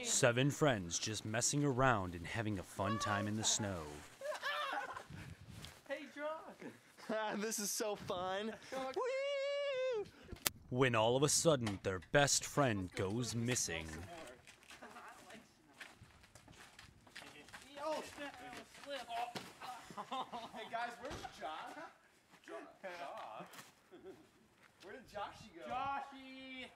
7 friends just messing around and having a fun time in the snow. Hey, John! This is so fun. Whee! When all of a sudden their best friend goes missing. Hey guys, where's Josh? Josh? Where did Joshy go? Joshy!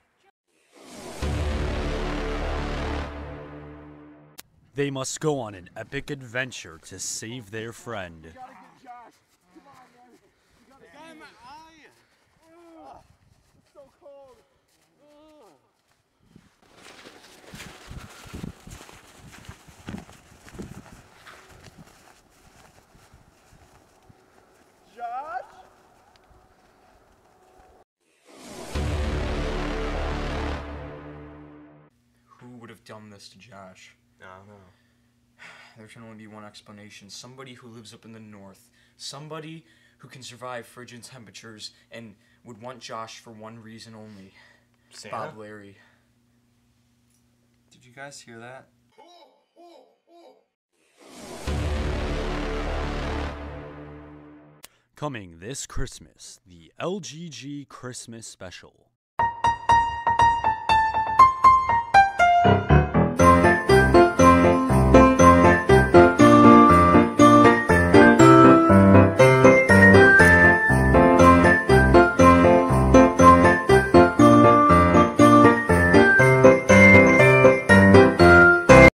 They must go on an epic adventure to save their friend. You gotta get Josh. Come on, man. You gotta get him. My eye. It's so cold. Josh? Who would have done this to Josh? I don't know. There can only be one explanation. Somebody who lives up in the north. Somebody who can survive frigid temperatures and would want Josh for one reason only. Santa? Bob Larry. Did you guys hear that? Coming this Christmas, the LGG Christmas Special.